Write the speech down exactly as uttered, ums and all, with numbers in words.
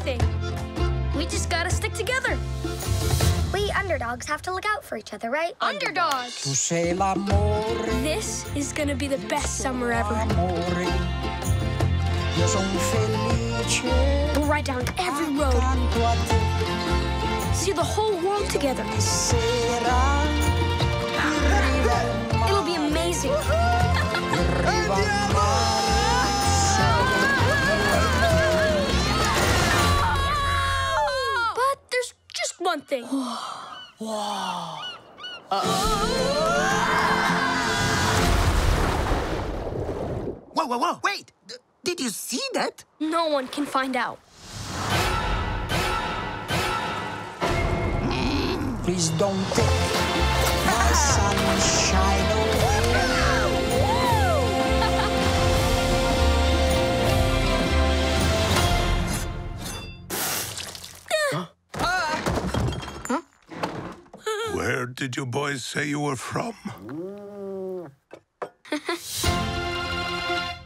anything. We just gotta stick together. We underdogs have to look out for each other, right? Underdogs! This is gonna be the best summer ever. We'll ride down every road. See the whole world together. It'll be amazing. But there's just one thing. Wow. Uh Whoa, whoa, whoa, wait! D did you see that? No one can find out. Please don't take my sunshine away. Where did you boys say you were from?